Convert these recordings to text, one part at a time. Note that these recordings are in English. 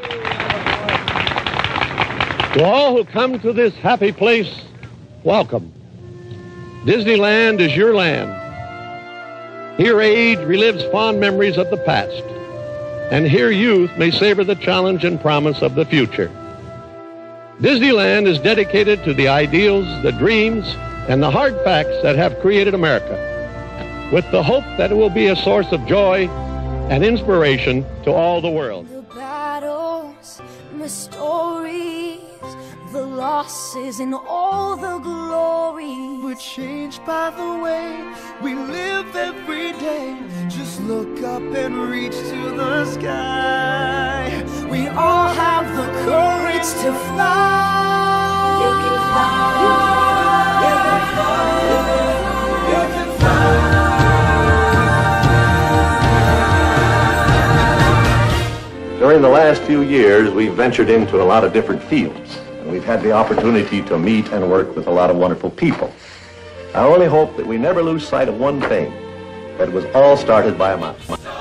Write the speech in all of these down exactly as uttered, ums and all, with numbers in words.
To all who come to this happy place, welcome. Disneyland is your land. Here age relives fond memories of the past, and here youth may savor the challenge and promise of the future. Disneyland is dedicated to the ideals, the dreams, and the hard facts that have created America, with the hope that it will be a source of joy and inspiration to all the world. The battles, the stories, the losses, and all the glory. We're changed by the way we live every day. Just look up and reach to the sky. We all have the courage to fly. You can fly. You can fly. You can fly. During the last few years, we've ventured into a lot of different fields, and we've had the opportunity to meet and work with a lot of wonderful people. I only hope that we never lose sight of one thing, that it was all started by a mouse.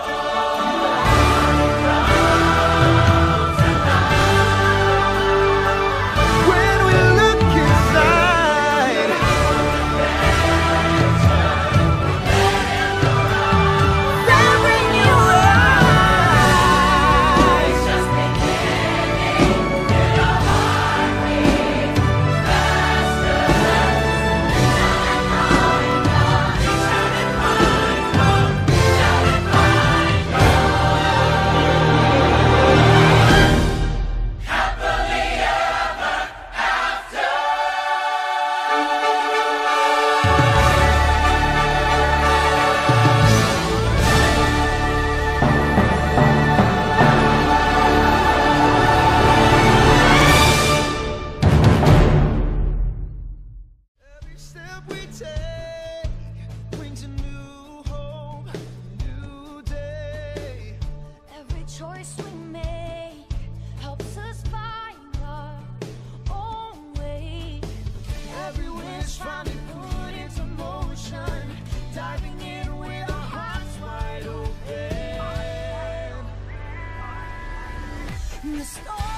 Choice we make helps us find our own way. Every wish finally put into motion, diving in with our hearts wide open. The storm